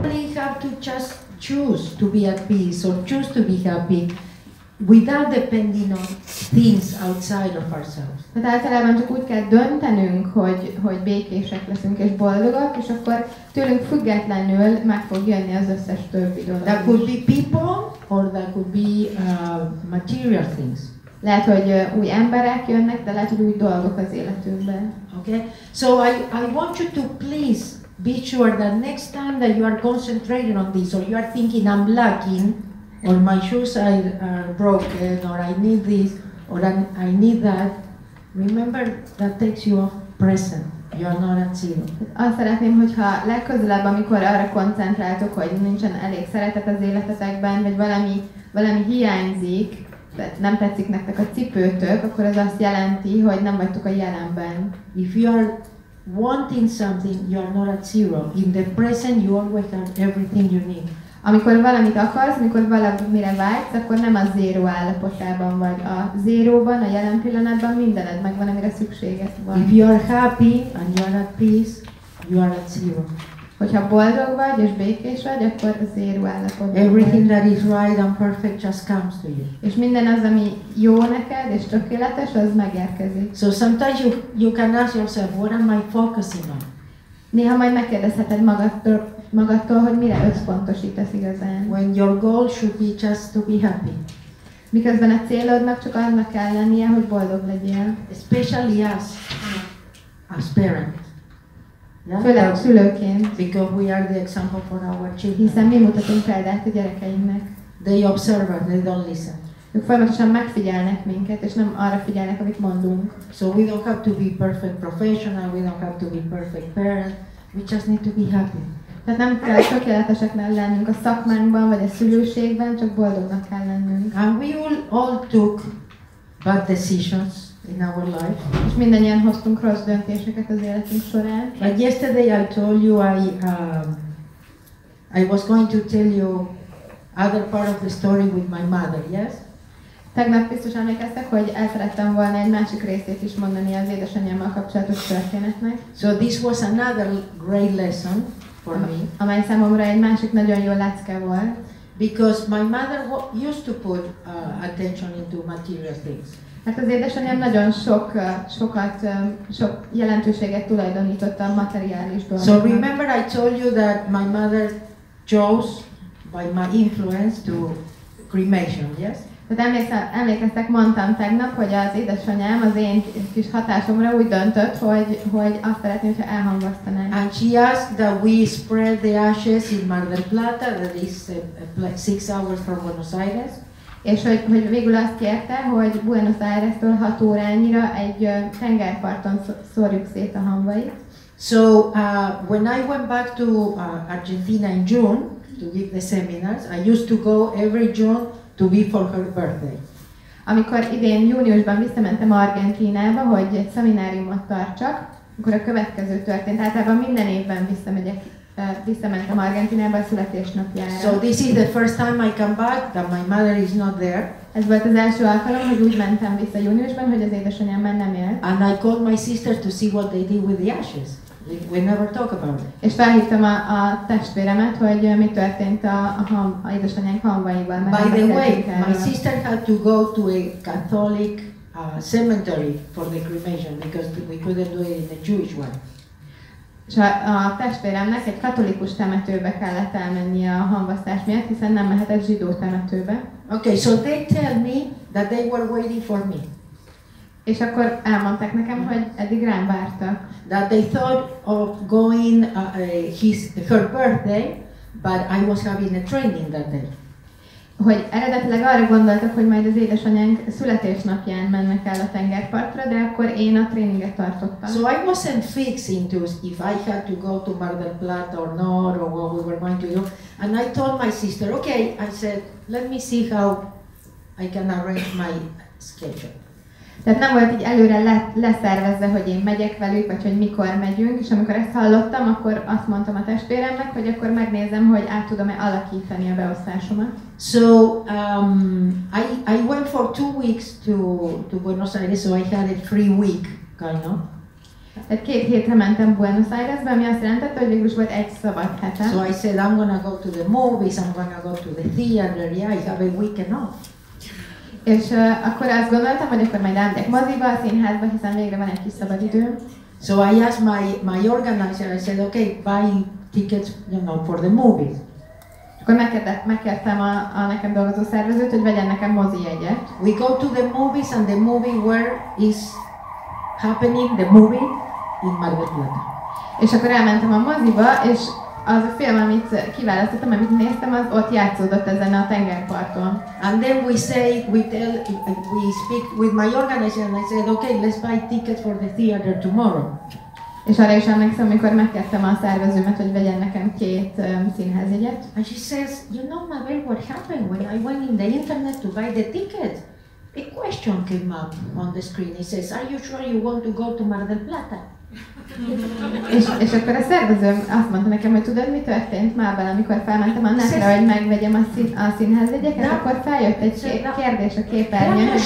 simply have to just choose to be at peace or choose to be happy without depending on things outside of ourselves. Tehát általában csak úgy kell döntenünk, hogy békések leszünk és boldogak, és akkor tőlünk függetlenül meg fog jönni az összes többi dolog. That could be people or that could be material things. Lehet, hogy új emberek jönnek, de lehet, hogy új dolgok az életünkben. Okay? So I want you to please be sure that next time that you are concentrating on this or you are thinking I'm lacking or my shoes are broken or I need this or I need that, remember that takes you off present. You are not at zero. Azt szeretném, hogyha legközelebb, amikor arra koncentráltok, hogy nincsen elég szeretet az életetekben, vagy valami hiányzik, nem tetszik nektek a cipőtök, akkor az azt jelenti, hogy nem vagytok a jelenben. If you are wanting something, you are not at zero. In the present, you always have everything you need. Amikor valamit akarsz, amikor valamire vágysz, akkor nem a zéró állapotában vagy. A zéróban, a jelen pillanatban mindened megvan, amire szükséged van. If you are happy and you are at peace, you are at zero. Hogyha boldog vagy és békés vagy, akkor a zéró állapotban. Everything that is right and perfect just comes to you. És minden az, ami jó neked és tökéletes, az megérkezik. So sometimes you can ask yourself, what am I focusing on? Néha majd megkérdezheted magadtól, hogy mire összpontosítasz igazán. When your goal should be just to be happy. Miközben a célodnak csak annak kell lennie, hogy boldog legyél. Especially as parents. Yeah? Főleg szülőként. Because we are the example for our children. Hiszen mi mutatunk példát a gyerekeinknek. They observe us, they don't listen. Ők folyamatosan megfigyelnek minket, és nem arra figyelnek, amit mondunk. So we don't have to be perfect professional, we don't have to be perfect parents, we just need to be happy. Tehát nem kell tökéleteseknek lennünk a szakmánkban, vagy a szülőségben, csak boldognak kell lennünk. And we all took bad decisions in our life. És mindannyian hoztunk rossz döntéseket az életünk során. But yesterday I told you I was going to tell you other part of the story with my mother, yes? Tegnap biztos emlékeztek, hogy el szerettem volna egy másik részét is mondani az édesanyámmal kapcsolatos történetnek. So this was another great lesson for me. Amely számomra egy másik nagyon jó lecke volt. Because my mother used to put attention into material things. Hát az édesanyám nagyon sok jelentőséget tulajdonított a materiális dolgoknak. So remember I told you that my mother chose by my influence to cremation, yes? Tehát emlékeztek, mondtam tegnap, hogy az édesanyám az én kis hatásomra úgy döntött, hogy azt szeretné, hogyha elhangoztanánk. And she asked that we spread the ashes in Mar del Plata, that is like 6 hours from Buenos Aires. És hogy végül azt kérte, hogy Buenos Aires-től 6 órányira egy tengerparton szórjuk szét a hamvait. So when I went back to Argentina in June to give the seminars, I used to go every June to be for her birthday. Amikor idén júniusban visszamentem Argentínába, hogy egy szemináriumot tartsak, akkor a következő történt. Általában minden évben visszamentem Argentínába a születésnapjára. So this is the first time I come back that my mother is not there. Ez volt az első alkalom, hogy úgy mentem vissza júniusban, hogy az édesanyám már nem élt. And I called my sisters to see what they did with the ashes. We never talk about it. És felhívtam a testvéremet, hogy mi történt a édesanyánk hamvaival. By the way, my sister had to go to a Catholic cemetery for the cremation because we couldn't do it in the Jewish one. És a testvéremnek egy katolikus temetőbe kellett elmennie a hamvasztás miatt, hiszen nem mehetett zsidó temetőbe. Okay, so they tell me that they were waiting for me. És akkor elmondták nekem, hogy eddig rám vártak. That they thought of going her birthday, but I was having a training that day. Hogy eredetileg arra gondoltak, hogy majd az édesanyánk születésnapján mennek el a tengerpartra, de akkor én a tréninget tartottam. So I wasn't fixed into if I had to go to Mar del Plata or not, or what we were going to do. And I told my sister, okay, I said, let me see how I can arrange my schedule. Tehát nem volt így előre leszervezve, hogy én megyek velük, vagy hogy mikor megyünk, és amikor ezt hallottam, akkor azt mondtam a testvéremnek, hogy akkor megnézem, hogy át tudom-e alakítani a beosztásomat. So I went for 2 weeks to Buenos Aires, so I had a free week, kind of. Tehát 2 hétre mentem Buenos Airesbe, ami azt jelentette, hogy végül is volt egy szabad hetem. So I said, I'm gonna go to the movies, I'm gonna go to the theater, yeah, I have a weekend off. És akkor azt gondoltam, hogy akkor majd elmegyek moziba, a színházba, hiszen végre van egy kis szabad időm. So I asked my organizer, I said, okay, buy tickets, for the movies. Akkor megkértem a nekem dolgozó szervezőt, hogy vegyen nekem mozijegyet. We go to the movies and the movie where is happening, the movie in Mar del Plata. És akkor elmentem a moziba, és az a film, amit kiválasztottam, amit néztem, az ott játszódott ezen a tengerparton. And then we speak with my organizer and I said, okay, let's buy tickets for the theater tomorrow. És arra is emlékszem, amikor megkértem a szervezőmet, hogy vegyen nekem 2 színházjegyet. And she says, you know, Mabel, what happened when I went in the internet to buy the tickets? A question came up on the screen. It says, are you sure you want to go to Mar del Plata? és akkor a szervezőm azt mondta nekem, hogy tudod, mi történt Mabel, amikor felmentem a netre, hogy megvegyem a színházjegyeket, akkor feljött egy kérdés a képernyőn, hogy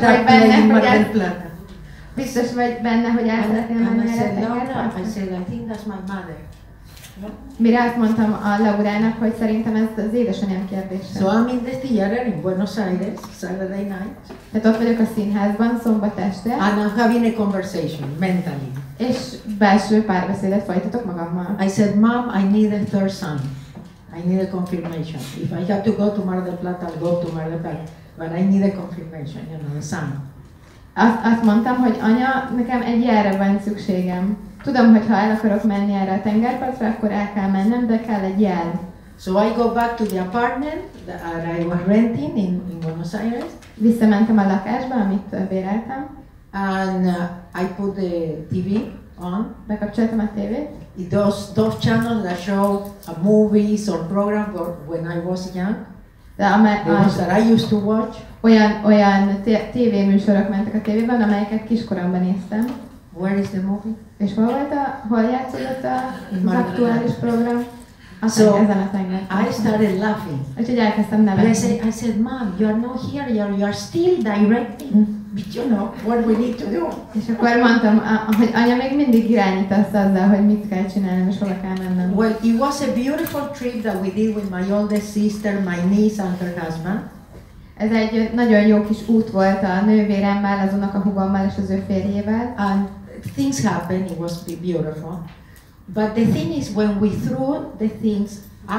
biztos vagy benne, hogy el szeretnél menni erre a tengerpartra? I said, I think that's my mother. Mire azt mondtam a Laurának, hogy szerintem ez az édesanyám kérdése. So I'm in the theater in Buenos Aires, Saturday night. Tehát ott vagyok a színházban szombat este. And I'm having a conversation mentally. És belső párbeszédet folytatok magammal. I said, Mom, I need a third sign. I need a confirmation. If I have to go to Mar del Plata, I'll go to Mar del Plata. But I need a confirmation, a sign. Azt mondtam, hogy anya, nekem egy jelre van szükségem. Tudom, hogy ha el akarok menni erre a tengerpartra, akkor el kell mennem, de kell egy jel. So I go back to the apartment that I was renting in Buenos Aires. Visszamentem a lakásba, amit béreltem. And I put the TV on. Bekapcsoltam a tévét. Those channels that show movies or programs when I was young. The ones that I used to watch. Olyan tévéműsorok mentek a tévében, amelyeket kiskoromban néztem. Where is the movie? És hol játszódott az aktuális program? Ezen a tengeren. I started laughing. Úgyhogy elkezdtem nevetni. I said, Mom, you are not here, you are still directing. But you know what we need to do. És akkor mondtam, hogy anya, még mindig irányítasz azzal, hogy mit kell csinálnom és hova kell mennem. Well, it was a beautiful trip that we did with my oldest sister, my niece and her husband. Ez egy nagyon jó kis út volt a nővéremmel, az unokahúgommal és az ő férjével. And things happened, it was beautiful. But the thing is, when we threw the things,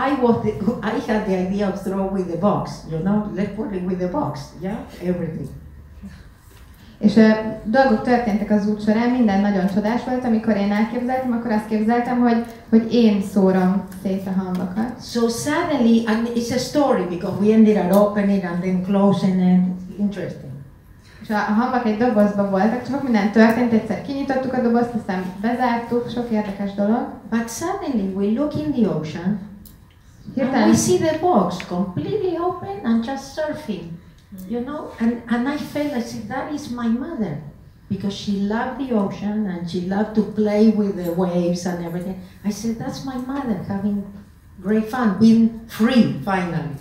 I had the idea of throwing with the box, let's put it with the box, yeah, everything. És dolgok történtek az út során, minden nagyon csodás volt, amikor én elképzeltem, akkor azt képzeltem, hogy én szórom szét a hamvakat. So suddenly, and it's a story because we ended up opening and then closing it, interesting. És a hamvak egy dobozban voltak, csak minden történt, egyszer kinyitottuk a dobozt, aztán bezártuk, sok érdekes dolog. But suddenly we look in the ocean, and we see the box completely open and just surfing. And I felt, I said, that is my mother, because she loved the ocean and she loved to play with the waves and everything. I said, that's my mother, having great fun, being free finally.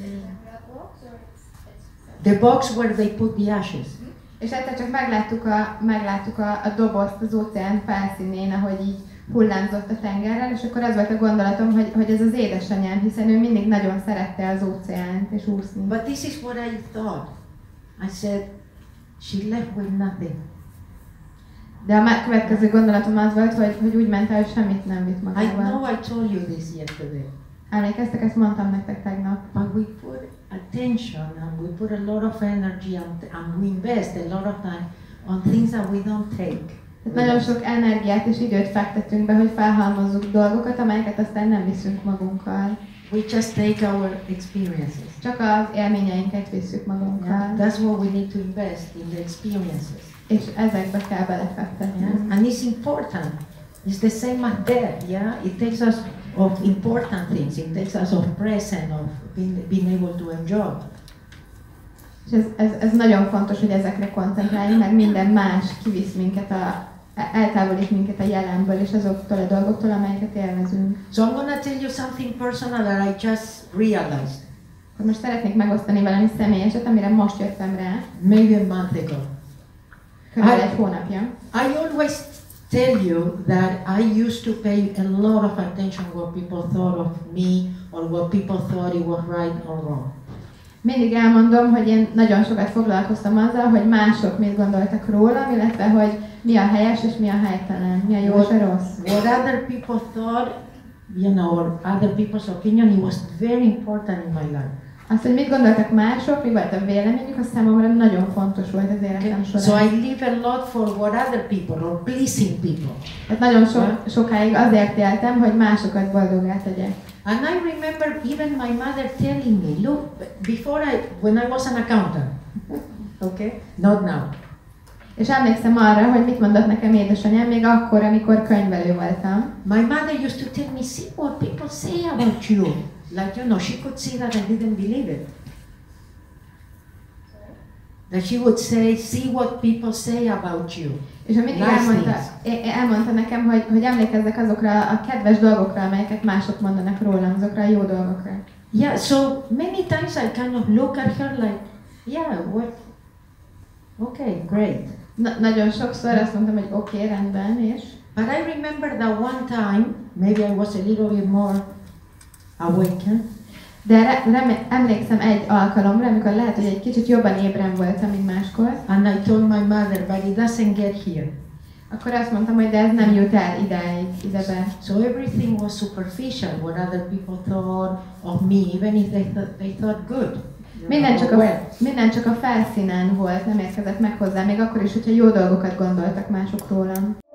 The box where they put the ashes. És egyszer csak megláttuk a dobozt az óceán felszínén, ahogy így hullámzott a tengerrel, és akkor az volt a gondolatom, hogy ez az édesanyám, hiszen ő mindig nagyon szerette az óceánt és úszni. But this is what I thought. I said, she left with nothing. De a következő gondolatom az volt, hogy úgy ment el, hogy semmit nem vitt magával. I know I told you this yesterday. Emlékeztek, ezt mondtam nektek tegnap. But we put attention and we put a lot of energy and we invest a lot of time on things that we don't take. Nagyon sok energiát és időt fektetünk be, hogy felhalmozzuk dolgokat, amelyeket aztán nem viszünk magunkkal. We just take our experiences. Csak az élményeinket visszük magunkkal. Yeah, that's what we need to invest in the experiences. És ezekbe kell belefektetni. Yeah? And it's important. It's the same as death, yeah? It takes us of important things. It takes us of present, of being able to enjoy. És ez nagyon fontos, hogy ezekre koncentráljunk, meg minden más kivisz minket, eltávolít minket a jelenből és azoktól a dolgoktól, amelyeket élvezünk. So I'm gonna tell you something personal that I just realized. Most szeretnék megosztani valami személyeset, amire most jöttem rá. Maybe a month ago. Körülbelül egy hónapja. I always tell you that I used to pay a lot of attention what people thought of me or what people thought it was right or wrong. Mindig elmondom, hogy én nagyon sokat foglalkoztam azzal, hogy mások mit gondoltak rólam, illetve hogy mi a helyes és mi a helytelen, mi a jó és a rossz. What other people thought, you know, or other people's opinion, it was very important in my life. Azt, hogy mit gondoltak mások, mi volt a véleményük, az számomra nagyon fontos volt az életem során. So I live a lot for what other people or pleasing people. Tehát nagyon sokáig azért éltem, hogy másokat boldoggá tegyek. And I remember even my mother telling me, look, when I was an accountant, okay, not now. És emlékszem arra, hogy mit mondott nekem édesanyám még akkor, amikor könyvelő voltam. My mother used to tell me, see what people say about you. Like, you know, she could see that I didn't believe it. That she would say, see what people say about you. És mindig elmondta nekem, hogy emlékezzek azokra a kedves dolgokra, amelyeket mások mondanak rólam, azokra a jó dolgokra. Yeah, so many times I kind of look at her like, yeah, what? Okay, great. Nagyon sokszor azt mondtam, hogy oké, rendben, és... But I remember that one time, maybe I was a little bit more awakened. De emlékszem egy alkalomra, amikor lehet, hogy egy kicsit jobban ébren voltam, mint máskor. And I told my mother, but it doesn't get here. Akkor azt mondtam, hogy de ez nem jut el idáig, idebe. So everything was superficial, what other people thought of me, even if they thought good. Minden csak a felszínen volt, nem érkezett meg hozzá, még akkor is, hogyha jó dolgokat gondoltak mások rólam.